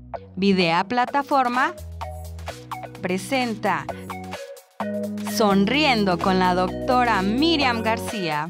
Videa Plataforma presenta Sonriendo con la doctora Miriam García.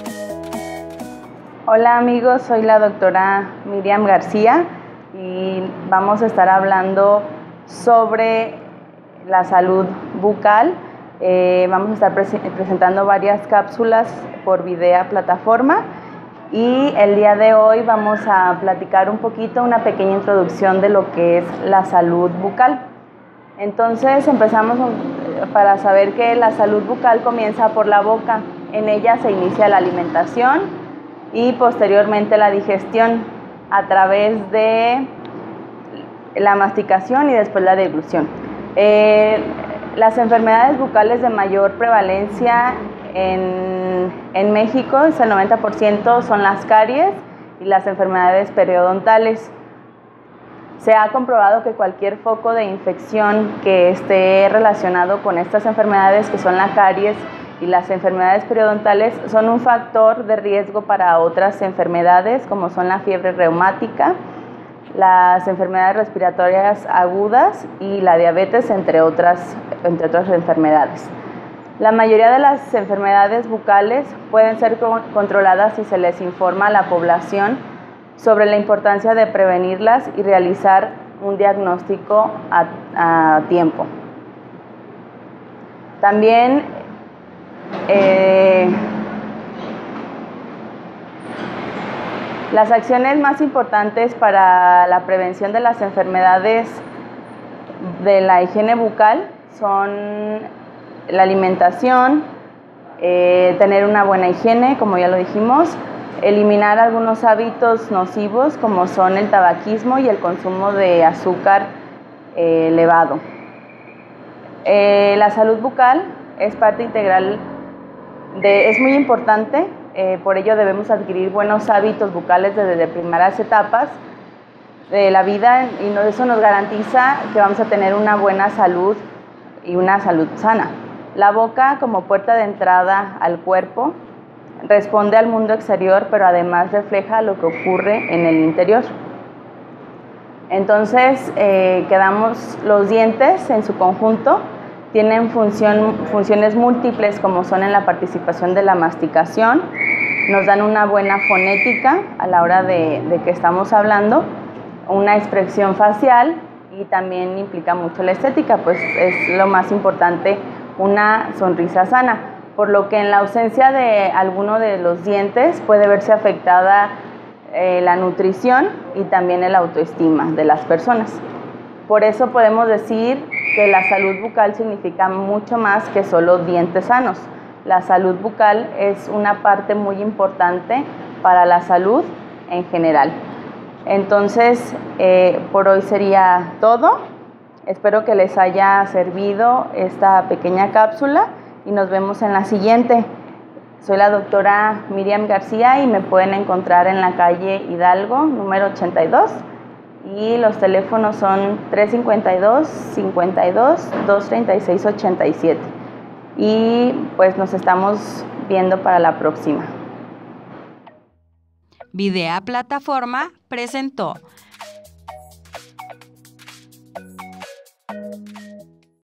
Hola amigos, soy la doctora Miriam García y vamos a estar hablando sobre la salud bucal. Vamos a estar presentando varias cápsulas por Videa Plataforma y el día de hoy vamos a platicar un poquito, una pequeña introducción de lo que es la salud bucal. Entonces empezamos para saber que la salud bucal comienza por la boca. En ella se inicia la alimentación y posteriormente la digestión a través de la masticación y después la deglución. Las enfermedades bucales de mayor prevalencia en México, es el 90%, son las caries y las enfermedades periodontales. Se ha comprobado que cualquier foco de infección que esté relacionado con estas enfermedades, que son la caries y las enfermedades periodontales, son un factor de riesgo para otras enfermedades como son la fiebre reumática, las enfermedades respiratorias agudas y la diabetes, entre otras enfermedades. La mayoría de las enfermedades bucales pueden ser controladas si se les informa a la población sobre la importancia de prevenirlas y realizar un diagnóstico a tiempo. También las acciones más importantes para la prevención de las enfermedades de la higiene bucal son la alimentación, tener una buena higiene, como ya lo dijimos, eliminar algunos hábitos nocivos como son el tabaquismo y el consumo de azúcar elevado. La salud bucal es parte integral es muy importante, por ello debemos adquirir buenos hábitos bucales desde primeras etapas de la vida y eso nos garantiza que vamos a tener una buena salud y una salud sana. La boca, como puerta de entrada al cuerpo, responde al mundo exterior, pero además refleja lo que ocurre en el interior. Entonces, los dientes en su conjunto tienen funciones múltiples, como son en la participación de la masticación, nos dan una buena fonética a la hora de que estamos hablando, una expresión facial y también implica mucho la estética, pues es lo más importante, una sonrisa sana, por lo que en la ausencia de alguno de los dientes puede verse afectada la nutrición y también el autoestima de las personas. Por eso podemos decir que la salud bucal significa mucho más que solo dientes sanos. La salud bucal es una parte muy importante para la salud en general. Entonces, por hoy sería todo. Espero que les haya servido esta pequeña cápsula y nos vemos en la siguiente. Soy la doctora Miriam García y me pueden encontrar en la calle Hidalgo, número 82. Y los teléfonos son 352-52-236-87. Y pues nos estamos viendo para la próxima. Videa Plataforma presentó